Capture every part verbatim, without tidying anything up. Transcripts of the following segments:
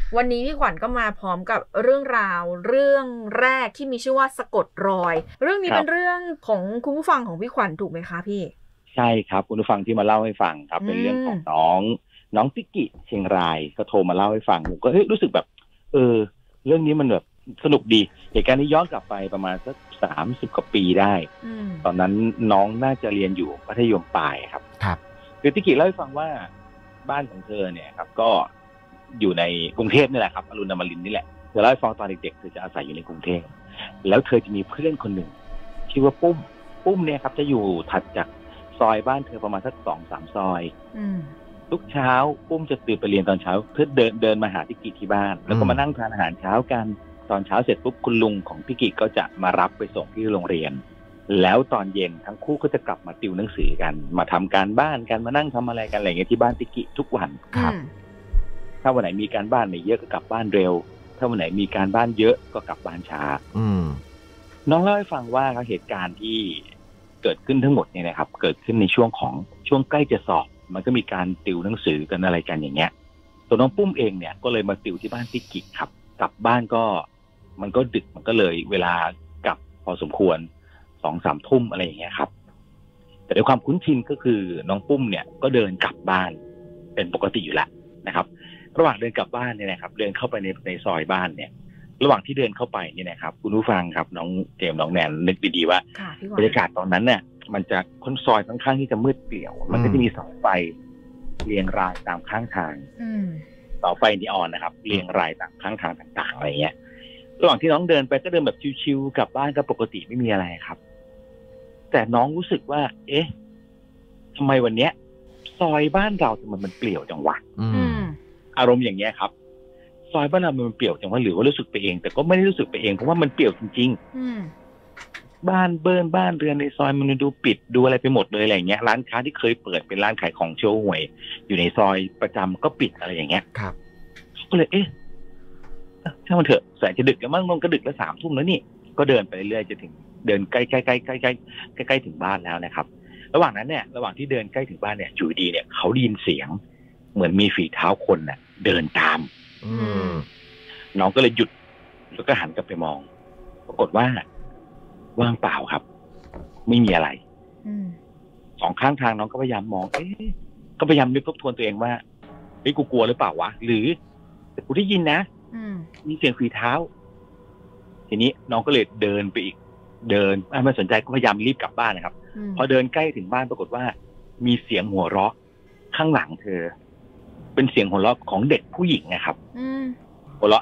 วันนี้พี่ขวัญก็มาพร้อมกับเรื่องราวเรื่องแรกที่มีชื่อว่าสะกดรอยเรื่องนี้เป็นเรื่องของคุณผู้ฟังของพี่ขวัญถูกไหมคะพี่ใช่ครับคุณผู้ฟังที่มาเล่าให้ฟังครับเป็นเรื่องของน้องน้องปิกิเชียงรายก็โทรมาเล่าให้ฟังผมก็เฮ้ยรู้สึกแบบเออเรื่องนี้มันแบบสนุกดีเหตุการณ์นี้ย้อนกลับไปประมาณสักสามสิบกว่าปีได้ตอนนั้นน้องน่าจะเรียนอยู่มัธยมปลายครับครับคือปิกิเล่าให้ฟังว่าบ้านของเธอเนี่ยครับก็อยู่ในกรุงเทพนี่แหละครับอรุณอมรินทร์นี่แหละเธอเล่าให้ฟังตอนเด็กๆเธอจะอาศัยอยู่ในกรุงเทพแล้วเธอจะมีเพื่อนคนหนึ่งชื่อว่าปุ้มปุ้มเนี่ยครับจะอยู่ถัดจากซอยบ้านเธอประมาณสักสองสามซอยทุกเช้าปุ้มจะตื่นไปเรียนตอนเช้าเพื่อเดินเดินมาหาพี่กิที่บ้านแล้วก็มานั่งทานอาหารเช้ากันตอนเช้าเสร็จปุ๊บคุณลุงของพี่กิก็จะมารับไปส่งที่โรงเรียนแล้วตอนเย็นทั้งคู่ก็จะกลับมาติวหนังสือกันมาทำการบ้านกันมานั่งทำอะไรกันอะไรเงี้ยที่บ้านพี่กิทุกวันครับถ้าวันไหนมีการบ้านไม่เยอะก็กลับบ้านเร็วถ้าวันไหนมีการบ้านเยอะก็กลับบ้านช้าน้องเล่าให้ฟังว่าเหตุการณ์ที่เกิดขึ้นทั้งหมดเนี่ยนะครับเกิดขึ้นในช่วงของช่วงใกล้จะสอบมันก็มีการติวหนังสือกันอะไรกันอย่างเงี้ยตัวน้องปุ้มเองเนี่ยก็เลยมาติวที่บ้านพี่กิครับกลับบ้านก็มันก็ดึกมันก็เลยเวลากลับพอสมควรสองสามทุ่มอะไรอย่างเงี้ยครับแต่ด้วยความคุ้นชินก็คือน้องปุ้มเนี่ยก็เดินกลับบ้านเป็นปกติอยู่แล้วนะครับระหว่างเดินกลับบ้านเนี่ยนะครับเดินเข้าไปในในซอยบ้านเนี่ยระหว่างที่เดินเข้าไปเนี่ยนะครับคุณผู้ฟังครับน้องเจมส์น้องแนนนึกดีๆว่าบรรยากาศตอนนั้นเนี่ยมันจะค่อนซอยค่อนข้างที่จะมืดเปลี่ยวมันก็จะมีเสาไฟเรียงรายตามข้างทางเสาไฟนีออนนะครับเรียงรายตามข้างทางต่างๆอะไรเงี้ยระหว่างที่น้องเดินไปก็เดินแบบชิวๆกลับบ้านก็ปกติไม่มีอะไรครับแต่น้องรู้สึกว่าเอ๊ะทำไมวันเนี้ยซอยบ้านเราทำไมมันเปลี่ยวจังวะอารมณ์อย่างเงี้ยครับซอยบ้านเรามันเปลี่ยวจังวะหรือว่ารู้สึกไปเองแต่ก็ไม่ได้รู้สึกไปเองเพราะว่ามันเปลี่ยวจริงๆบ้านเบิร์นบ้านเรือนในซอยมันดูปิดดูอะไรไปหมดเลยอะไรเงี้ยร้านค้าที่เคยเปิดเป็นร้านขายของโชว์หวยอยู่ในซอยประจำก็ปิดอะไรอย่างเงี้ยครับก็เลยเอ๊ะถ้ามันเถอะแสงจะดึกแล้วมั้งมันก็ดึกแล้วสามทุ่มแล้วนี่ก็เดินไปเรื่อยจะถึงเดินใกล้ใกล้ใกล้ใกล้ใกล้ใกล้ใกล้ถึงบ้านแล้วนะครับระหว่างนั้นเนี่ยระหว่างที่เดินใกล้ถึงบ้านเนี่ยอยู่ดีเนี่ยเขาได้ยินเสียงเหมือนมีฝีเท้าคนน่ะเดินตามน้องก็เลยหยุดแล้วก็หันกลับไปมองปรากฏว่าว่างเปล่าครับไม่มีอะไรสองข้างทางน้องก็พยายามมองเอ๊ะก็พยายามนึกทบทวนตัวเองว่าเฮ้ยกูกลัวหรือเปล่าวะหรือแต่กูได้ยินนะมีเสียงฝีเท้าทีนี้น้องก็เลยเดินไปอีกเดินไม่สนใจก็พยายามรีบกลับบ้านนะครับพอเดินใกล้ถึงบ้านปรากฏว่ามีเสียงหัวเราะข้างหลังเธอเป็นเสียงหัวเราะของเด็กผู้หญิงนะครับหัวเราะ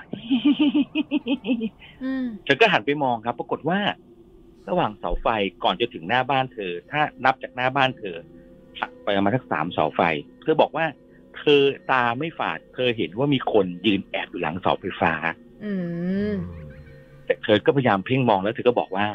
เธอก็หันไปมองครับปรากฏว่าระหว่างเสาไฟก่อนจะถึงหน้าบ้านเธอถ้านับจากหน้าบ้านเธอไปประมาณสักสามเสาไฟเธอบอกว่าเธอตาไม่ฝาดเธอเห็นว่ามีคนยืนแอบอยู่หลังเสาไฟฟ้าแต่เธอก็พยายามเพ่งมองแล้วเธอก็บอกว่า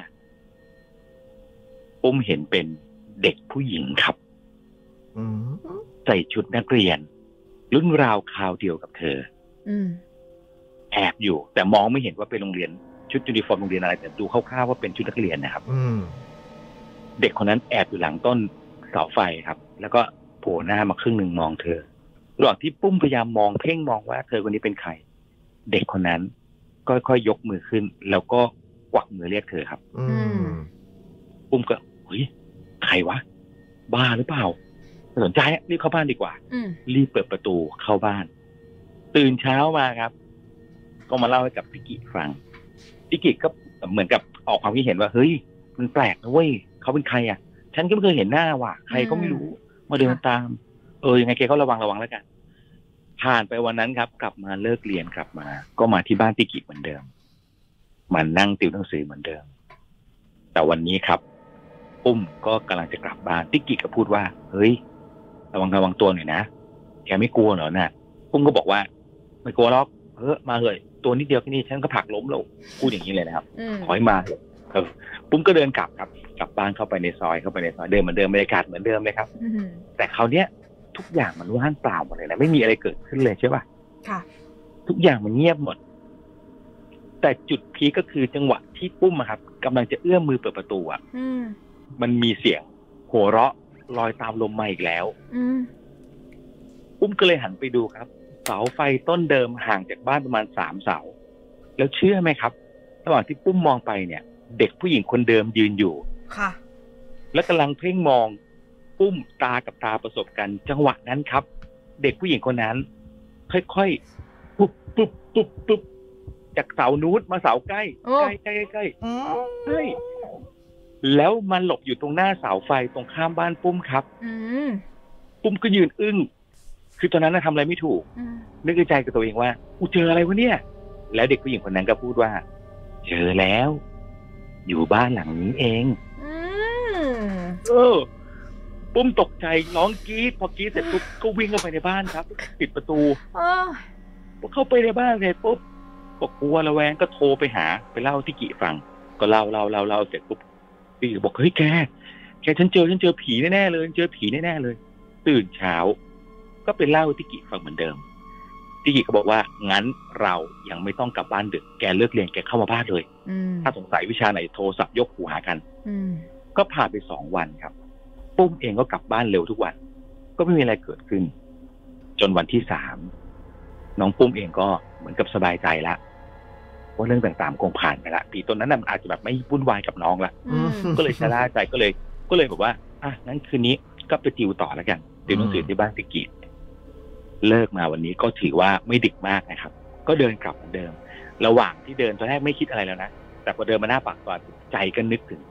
ปุ้มเห็นเป็นเด็กผู้หญิงครับใส่ชุดนักเรียนรุ่นราวคราวเดียวกับเธอแอบอยู่แต่มองไม่เห็นว่าเป็นโรงเรียนชุดยูนิฟอร์มโรงเรียนอะไรแต่ดูคร่าวๆว่าเป็นชุดนักเรียนนะครับเด็กคนนั้นแอบอยู่หลังต้นเสาไฟครับแล้วก็โผล่หน้ามาครึ่งหนึ่งมองเธอระหว่างที่ปุ้มพยายามมองเพ่งมองว่าเธอคนนี้เป็นใครเด็กคนนั้นก็ค่อยๆยกมือขึ้นแล้วก็กวักมือเรียกเธอครับปุ้มก็เฮ้ยใครวะบ้าหรือเปล่าไม่สนใจรีบเข้าบ้านดีกว่ารีบเปิดประตูเข้าบ้านตื่นเช้ามาครับก็มาเล่าให้กับพี่กิฟังพี่กิก็เหมือนกับออกความคิดเห็นว่าเฮ้ยมันแปลกนะเว้ยเขาเป็นใครอ่ะฉันก็ไม่เคยเห็นหน้าว่ะใครก็ไม่รู้มาเดินตามเออยังไงแกก็ระวังระวังแล้วกันผ่านไปวันนั้นครับกลับมาเลิกเรียนกลับมาก็มาที่บ้านพี่กิเหมือนเดิมมันนั่งติวหนังสือเหมือนเดิมแต่วันนี้ครับปุ้มก็กำลังจะกลับบ้านพี่กิก็พูดว่าเฮ้ยระวังระวังตัวหน่อยนะแกไม่กลัวเหรอน่ะปุ้มก็บอกว่าไม่กลัวหรอกเฮ้ยมาเลยตัวนิดเดียวแค่นี้ฉันก็ผลักล้มแล้วพูดอย่างนี้เลยนะครับขอให้มาเออปุ้มก็เดินกลับครับกลับบ้านเข้าไปในซอยเข้าไปในซอยเดินเหมือนเดิมบรรยากาศเหมือนเดิมเลยครับแต่คราวเนี้ยทุกอย่างมันว่างเปล่าหมดเลยนะไม่มีอะไรเกิดขึ้นเลยใช่ป่ะค่ะทุกอย่างมันเงียบหมดแต่จุดพีคก็คือจังหวะที่ปุ้มครับกำลังจะเอื้อมมือเปิดประตูอ่ะมันมีเสียงหัวเราะลอยตามลมมาอีกแล้วปุ้มก็เลยหันไปดูครับเสาไฟต้นเดิมห่างจากบ้านประมาณสามเสาแล้วเชื่อไหมครับระหว่างที่ปุ้มมองไปเนี่ยเด็กผู้หญิงคนเดิมยืนอยู่ค่ะและกำลังเพ่งมองปุ้มตากับตาประสบกันจังหวะนั้นครับเด็กผู้หญิงคนนั้นค่อยๆปุ๊บปุ๊บปุ๊บปุ๊บจากเสานู้นมาเสาใกล้ใกล้ใกล้ใกล้ใช่แล้วมันหลบอยู่ตรงหน้าเสาไฟตรงข้ามบ้านปุ้มครับปุ้มก็ยืนอึ้งคือตอนนั้นน่ะทำอะไรไม่ถูกนึกในใจกับตัวเองว่ากูเจออะไรวะเนี่ยแล้วเด็กผู้หญิงคนนั้นก็พูดว่าเจอแล้วอยู่บ้านหลังนี้เองเออปุ้มตกใจร้องกรี๊ดพอกรี๊ดเสร็จปุ๊บก็วิ่งเข้าไปในบ้านครับปิดประตูพอเข้าไปในบ้านเสร็จปุ๊บก็กลัวระแวงก็โทรไปหาไปเล่าที่กี่ฟังก็เล่าเล่าเล่าเล่าเสร็จปุ๊บพี่บอกเฮ้ยแกแกฉันเจอฉันเจอผีแน่ๆเลยเจอผีแน่ๆเลยตื่นเช้าก็ไปเล่าที่กี่ฟังเหมือนเดิมที่กี่ก็บอกว่างั้นเรายังไม่ต้องกลับบ้านดึกแกเลิกเรียนแกเข้ามาบ้านเลยถ้าสงสัยวิชาไหนโทรศัพท์ยกหูหากันก็ผ่านไปสองวันครับปุ้มเองก็กลับบ้านเร็วทุกวันก็ไม่มีอะไรเกิดขึ้นจนวันที่สามน้องปุ้มเองก็เหมือนกับสบายใจแล้วว่าเรื่องต่างๆคงผ่านไปละปีต้นนั้นน่ะอาจจะแบบไม่วุ่นวายกับน้องละก็เลยชะล่าใจก็เลยก็เลยบอกว่าอ่ะงั้นคืนนี้ก็ไปติวต่อแล้วกันติวหนังสือที่บ้านติกีเลิกมาวันนี้ก็ถือว่าไม่ดึกมากนะครับก็เดินกลับเหมือนเดิมระหว่างที่เดินตอนแรกไม่คิดอะไรแล้วนะแต่พอเดินมาหน้าปากซอยใจก็นึกถึง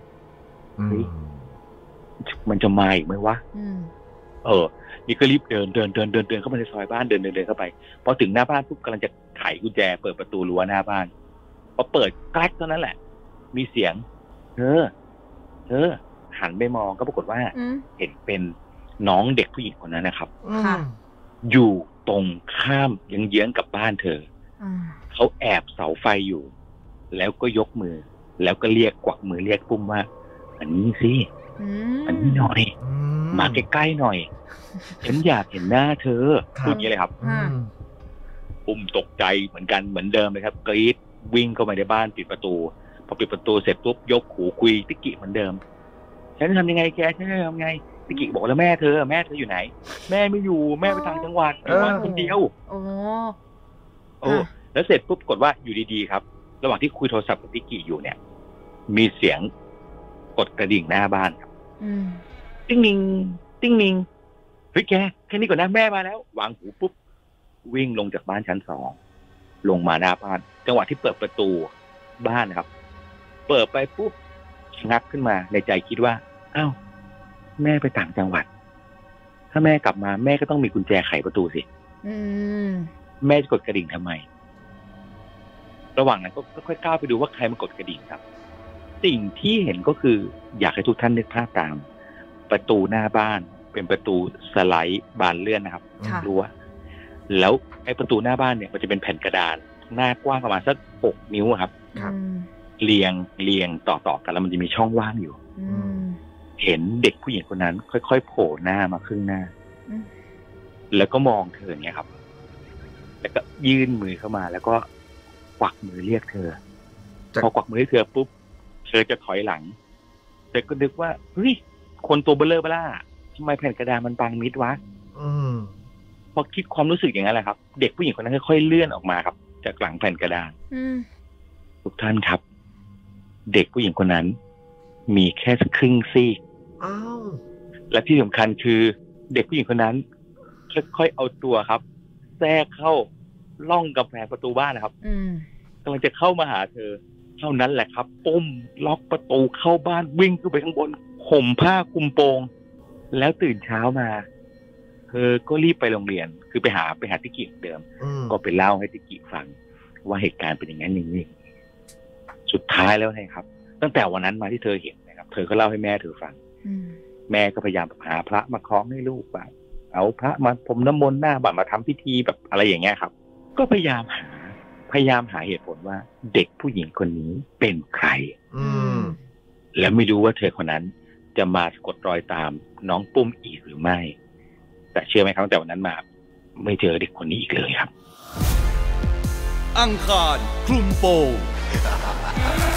มันจะมาอีกไหมวะเออนี่ก็รีบเดินเดินเดินเดินเดินเข้ามาในซอยบ้านเดินเดินเดินเข้าไปพอถึงหน้าบ้านปุ๊บกำลังจะไขกุญแจเปิดประตูรั้วหน้าบ้านพอเปิดแกล้งเท่านั้นแหละมีเสียงเธอเธอหันไปมองก็ปรากฏว่าเห็นเป็นน้องเด็กผู้หญิงคนนั้นนะครับอยู่ตรงข้ามเยื้องๆกับบ้านเธอเขาแอบเสาไฟอยู่แล้วก็ยกมือแล้วก็เรียกกวักมือเรียกปุ้มว่าอันนี้สิอันนี้หน่อยมาใกล้ๆหน่อยฉันอยากเห็นหน้าเธอพูดอย่างนี้เลยครับปุ้มตกใจเหมือนกันเหมือนเดิมเลยครับกรี๊ดวิ่งเข้ามาในบ้านปิดประตูพอปิดประตูเสร็จปุ๊บยกหูคุยติกิเหมือนเดิมฉันทำยังไงแกฉันจะทำไงติกิบอกแล้วแม่เธอแม่เธออยู่ไหนแม่ไม่อยู่แม่ไปทางจังหวัดอยู่บ้านคนเดียวโอ้โอ้แล้วเสร็จปุ๊บกดว่าอยู่ดีๆครับระหว่างที่คุยโทรศัพท์กับติกิอยู่เนี่ยมีเสียงกดกระดิ่งหน้าบ้านครับติ้งนิงติ้งนิงเฮ้ยแกแค่นี้ก่อนนะแม่มาแล้ววางหูปุ๊บวิ่งลงจากบ้านชั้นสองลงมาหน้าบ้านจังหวะที่เปิดประตูบ้านนะครับเปิดไปปุ๊บชะงักขึ้นมาในใจคิดว่าอ้าวแม่ไปต่างจังหวัดถ้าแม่กลับมาแม่ก็ต้องมีกุญแจไขประตูสิแม่จะกดกระดิ่งทำไมระหว่างนั้นก็ค่อยๆก้าวไปดูว่าใครมากดกระดิ่งครับสิ่งที่เห็นก็คืออยากให้ทุกท่านนึกภาพตามประตูหน้าบ้านเป็นประตูสไลด์บานเลื่อนนะครับรั้วแล้วไอ้ประตูหน้าบ้านเนี่ยมันจะเป็นแผ่นกระดานหน้ากว้างประมาณสักหกนิ้วครับเรียงเรียงต่อๆกันแล้วมันจะมีช่องว่างอยู่เห็นเด็กผู้หญิงคนนั้นค่อยๆโผล่หน้ามาครึ่งหน้าแล้วก็มองเธอเนี่ยครับแล้วก็ยื่นมือเข้ามาแล้วก็กวักมือเรียกเธอพอกวักมือให้เธอปุ๊บเธอจะถอยหลังแต่ก็นึกว่าเฮ้ยคนตัวเบลอเบล่าทำไมแผ่นกระดาษมันบังมิดวะพอคิดความรู้สึกอย่างนั้นแหละครับเด็กผู้หญิงคนนั้นค่อยๆเลื่อนออกมาครับจากหลังแผ่นกระดาษทุกท่านครับเด็กผู้หญิงคนนั้นมีแค่ครึ่งซีกและที่สำคัญคือเด็กผู้หญิงคนนั้นค่อยๆเอาตัวครับแทรกเข้าล่องกำแพงประตูบ้านนะครับกำลังจะเข้ามาหาเธอเท่านั้นแหละครับปุ้มล็อกประตูเข้าบ้านวิ่งขึ้นไปข้างบนห่มผ้าคลุมโปงแล้วตื่นเช้ามาเธอก็รีบไปโรงเรียนคือไปหาไปหาติกิเดิมก็ไปเล่าให้ติกิฟังว่าเหตุการณ์เป็นอย่างนั้นอย่างนี้สุดท้ายแล้วนะครับตั้งแต่วันนั้นมาที่เธอเห็นนะครับเธอก็เล่าให้แม่เธอฟังแม่ก็พยายามหาพระมาคล้องให้ลูกแบบเอาพระมาพรมน้ำมนต์หน้าบัตรมาทำพิธีแบบอะไรอย่างเงี้ยครับก็พยายามหาพยายามหาเหตุผลว่าเด็กผู้หญิงคนนี้เป็นใครและไม่รู้ว่าเธอคนนั้นจะมาสะกดรอยตามน้องปุ้มอีกหรือไม่แต่เชื่อไหมครับแต่วันนั้นมาไม่เจอเด็กคนนี้อีกเลยครับอังคารคลุมโปง